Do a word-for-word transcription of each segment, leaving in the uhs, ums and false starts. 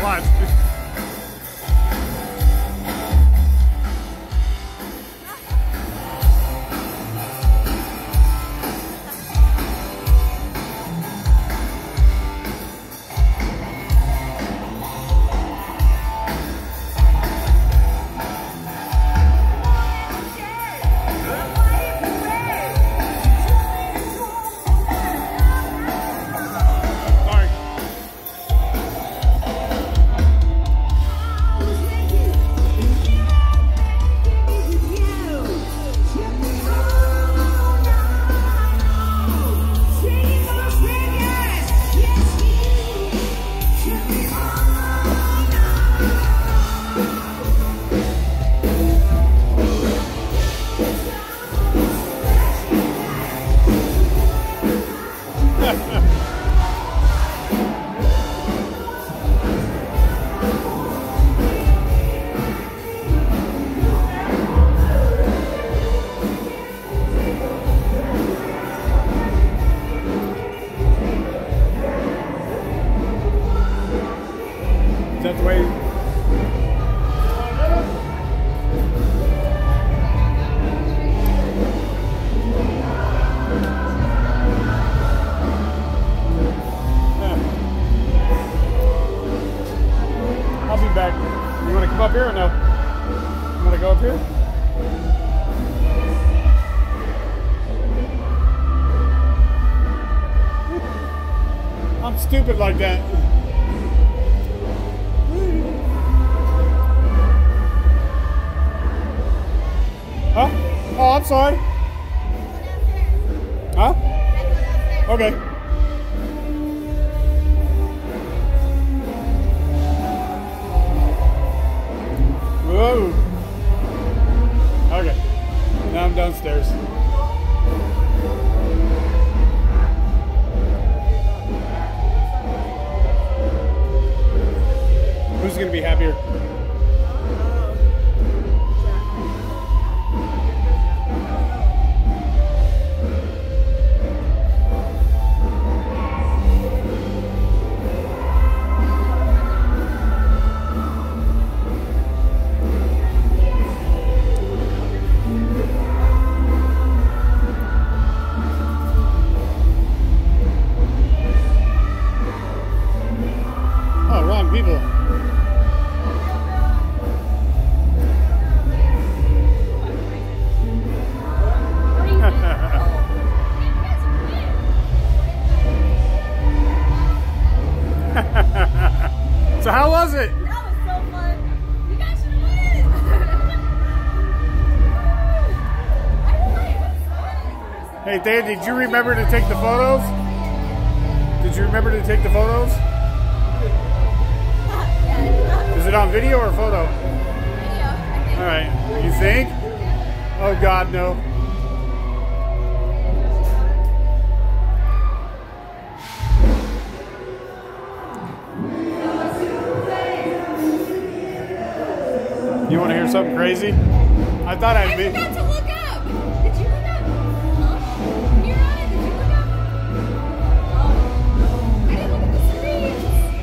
Watch. That's the way. I'll be back. You want to come up here or no? You want to go up here? I'm stupid like that. Huh? Oh, I'm sorry. Huh? Okay. Whoa. Okay. Now I'm downstairs. Who's going to be happier? Oh, wrong people. So how was it? That was so fun. You guys should win. Hey, Dan, did you remember to take the photos? Did you remember to take the photos? Is it on video or photo? Video, I think. All right. You think? Oh, God, no. You want to hear something crazy? I thought I'd I be. forgot to look up. Did you look up? Huh? You're on it. Did you look up? Oh. I didn't look at the screens.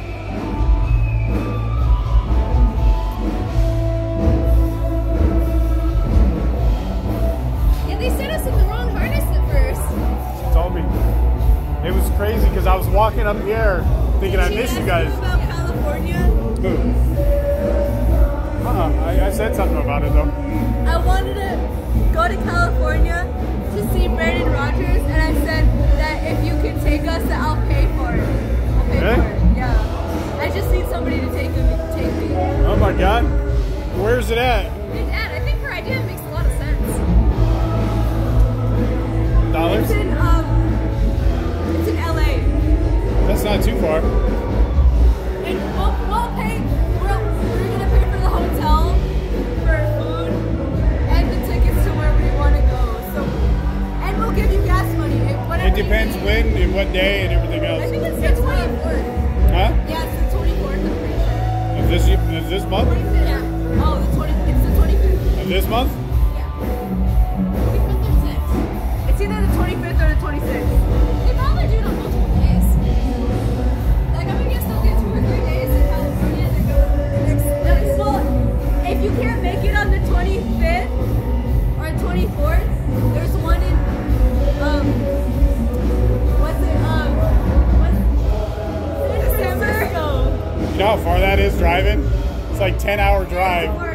Yeah, they sent us in the wrong harness at first. She told me. It was crazy because I was walking up the air thinking I missed you guys. About California? Who? Uh-uh. I, I said something about it though. I wanted to go to California to see Brandon Rogers, and I said that if you can take us, that I'll pay for it. I'll pay Really? for it. Yeah. I just need somebody to take me. Take me. Oh my God. Where's it at? It's at. I think her idea makes a lot of sense. Dollars? It's in um. It's in L A. That's not too far. And we'll, we'll pay. We're, we're gonna pay for the hotel, for food, and the tickets to where we want to go. So, and we'll give you gas money. Whatever It depends you need. when and what day and everything else. I think it's the twenty-fourth. Huh? Yeah, it's the twenty-fourth. I'm pretty sure. Is this is this month? Yeah. Oh, the twenty. It's the twenty-fifth. Of this month? Yeah. twenty-fifth or sixth. It's either the twenty-fifth or the twenty-sixth. They probably do it on multiple days. Like I'm gonna still get two or three days in California. know how far that is driving? It's like ten hour drive.